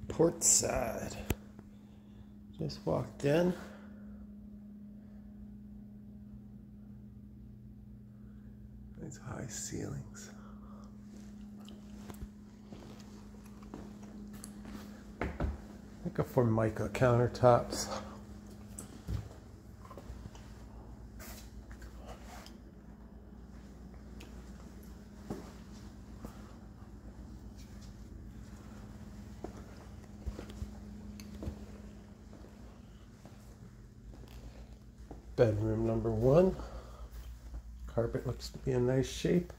Port side. Just walked in. Nice high ceilings. I think a Formica countertops. Bedroom number 1. Carpet looks to be in nice shape.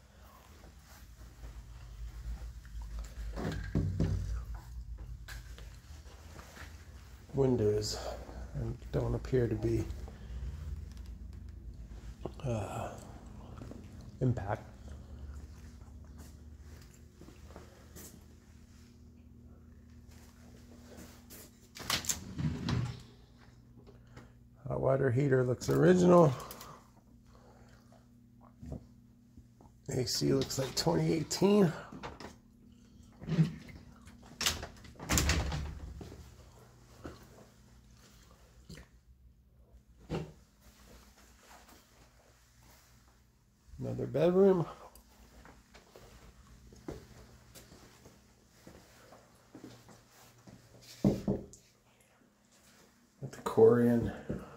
Windows don't appear to be impact. Hot water heater looks original. AC looks like 2018. Another bedroom. With the Corian.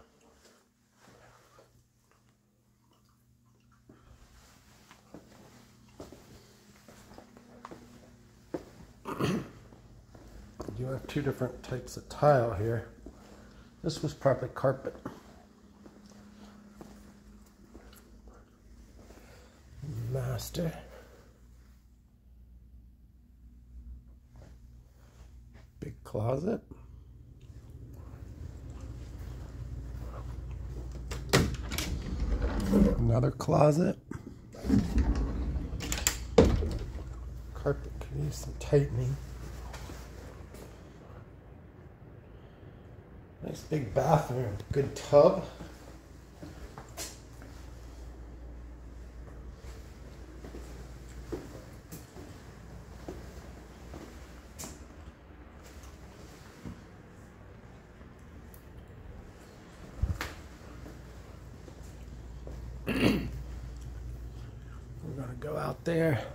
You have 2 different types of tile here. This was probably carpet. Master. Big closet. Another closet. Carpet could use some tightening. Nice big bathroom, good tub. We're gonna go out there.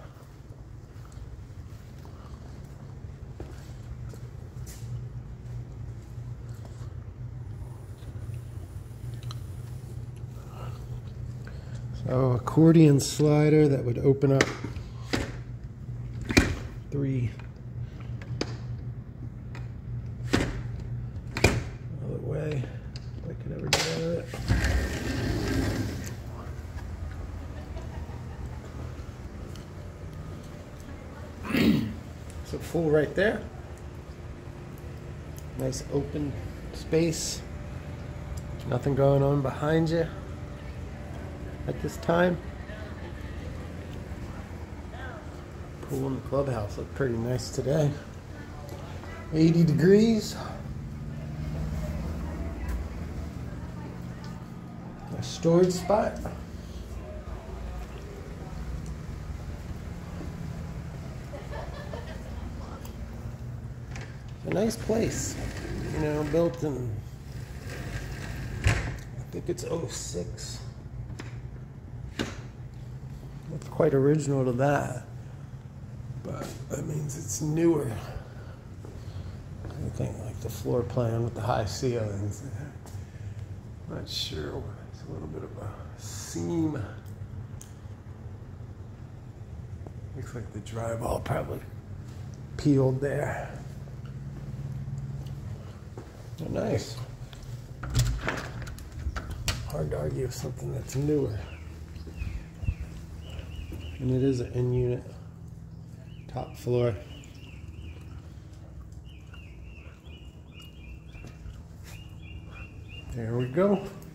So accordion slider that would open up 3 all the way. If I could ever get out of it. So full right there. Nice open space. Nothing going on behind you at this time. Pool in the clubhouse look pretty nice today. 80 degrees. A storage spot. A nice place, you know, built in, I think it's 06. It's quite original to that, but that means it's newer. I think like the floor plan with the high ceilings. Not sure. It's a little bit of a seam. Looks like the drywall probably peeled there. Oh, nice. Hard to argue with something that's newer. And it is an in-unit, top floor. There we go.